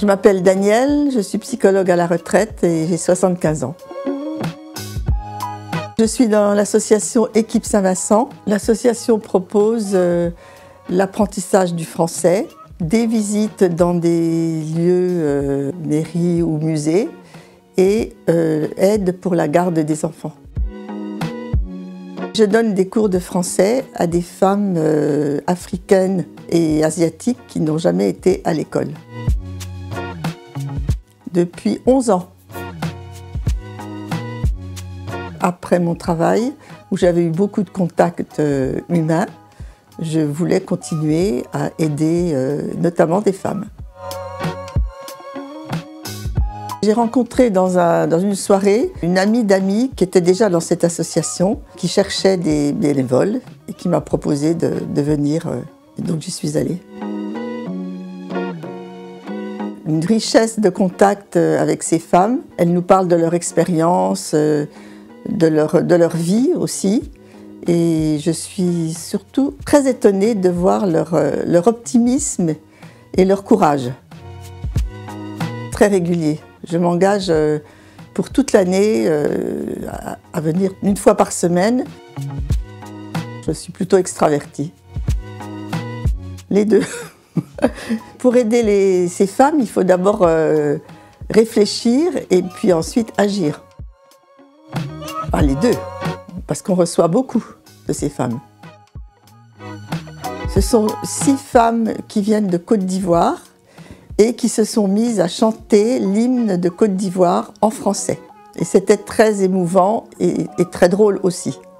Je m'appelle Danielle, je suis psychologue à la retraite et j'ai 75 ans. Je suis dans l'association Équipe Saint-Vincent. L'association propose l'apprentissage du français, des visites dans des lieux, mairies ou musées et aide pour la garde des enfants. Je donne des cours de français à des femmes africaines et asiatiques qui n'ont jamais été à l'école. Depuis 11 ans. Après mon travail, où j'avais eu beaucoup de contacts humains, je voulais continuer à aider notamment des femmes. J'ai rencontré dans une soirée une amie d'amis qui était déjà dans cette association, qui cherchait des bénévoles et qui m'a proposé de venir. Donc j'y suis allée. Une richesse de contacts avec ces femmes. Elles nous parlent de leur expérience, de leur vie aussi. Et je suis surtout très étonnée de voir leur optimisme et leur courage. Très régulier. Je m'engage pour toute l'année à venir une fois par semaine. Je suis plutôt extravertie. Les deux. Pour aider ces femmes, il faut d'abord réfléchir et puis ensuite agir. Ah, les deux, parce qu'on reçoit beaucoup de ces femmes. Ce sont 6 femmes qui viennent de Côte d'Ivoire et qui se sont mises à chanter l'hymne de Côte d'Ivoire en français. Et c'était très émouvant et très drôle aussi.